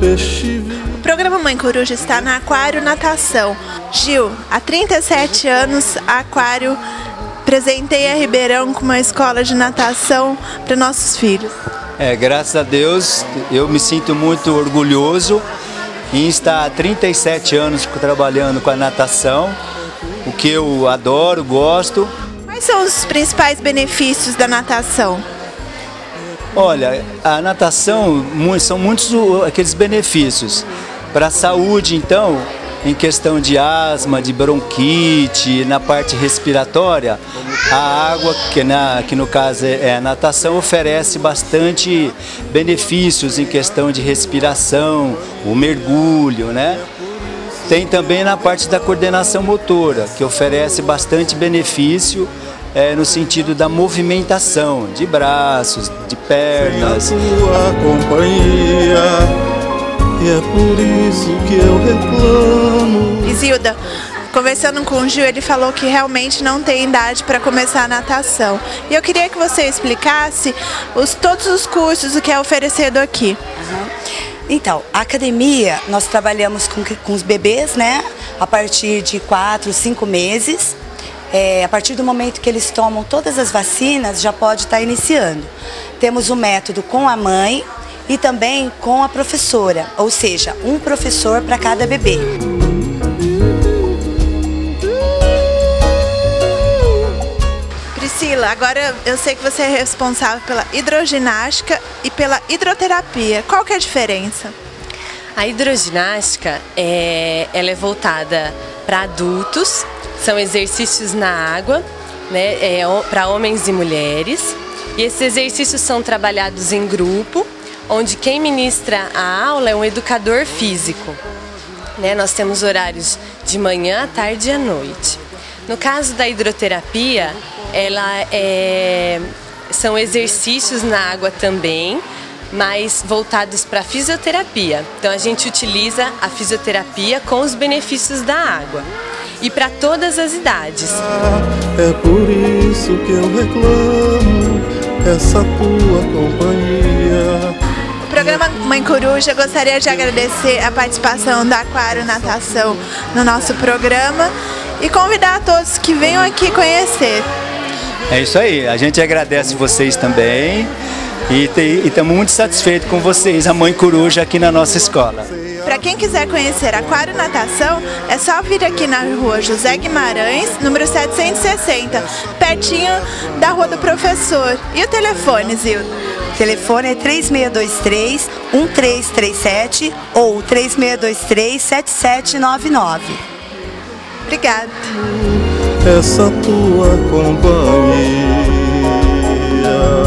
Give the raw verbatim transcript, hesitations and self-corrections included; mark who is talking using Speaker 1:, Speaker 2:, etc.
Speaker 1: O programa Mãe Coruja está na Aquário Natação. Gil, há trinta e sete anos, a Aquário presenteia Ribeirão com uma escola de natação para nossos filhos.
Speaker 2: É, graças a Deus, eu me sinto muito orgulhoso em estar há trinta e sete anos trabalhando com a natação, o que eu adoro, gosto.
Speaker 1: Quais são os principais benefícios da natação?
Speaker 2: Olha, a natação, são muitos aqueles benefícios. Para a saúde, então, em questão de asma, de bronquite, na parte respiratória, a água, que, na, que no caso é a natação, oferece bastante benefícios em questão de respiração, o mergulho, né? Tem também na parte da coordenação motora, que oferece bastante benefício é, no sentido da movimentação de braços, de pernas.
Speaker 3: Sem a tua companhia, e é por isso que eu reclamo.
Speaker 1: Isilda, conversando com o Gil, ele falou que realmente não tem idade para começar a natação. E eu queria que você explicasse os, todos os cursos que é oferecido aqui.
Speaker 4: Uhum. Então, a academia, nós trabalhamos com, com os bebês, né? A partir de quatro, cinco meses. É, a partir do momento que eles tomam todas as vacinas, já pode estar iniciando. Temos o método com a mãe e também com a professora, ou seja, um professor para cada bebê.
Speaker 1: Priscila, agora eu sei que você é responsável pela hidroginástica e pela hidroterapia. Qual que é a diferença?
Speaker 5: A hidroginástica é, ela é voltada para adultos, são exercícios na água, né, é, para homens e mulheres. E esses exercícios são trabalhados em grupo, onde quem ministra a aula é um educador físico. Né, nós temos horários de manhã, à tarde e à noite. No caso da hidroterapia, ela é, são exercícios na água também, mas voltados para a fisioterapia. Então a gente utiliza a fisioterapia com os benefícios da água. E para todas as idades.
Speaker 3: É por isso que eu reclamo essa tua companhia.
Speaker 1: O programa Mãe Coruja gostaria de agradecer a participação da Aquário Natação no nosso programa e convidar a todos que venham aqui conhecer.
Speaker 2: É isso aí, a gente agradece vocês também e estamos muito satisfeitos com vocês, a Mãe Coruja, aqui na nossa escola.
Speaker 1: Para quem quiser conhecer Aquário Natação, é só vir aqui na rua José Guimarães, número setecentos e sessenta, pertinho da Rua do Professor. E o telefone, Zilda?
Speaker 4: O telefone é três seis dois três, um três três sete ou três seis dois três, sete sete nove nove.
Speaker 1: Obrigada.
Speaker 3: Essa tua companhia.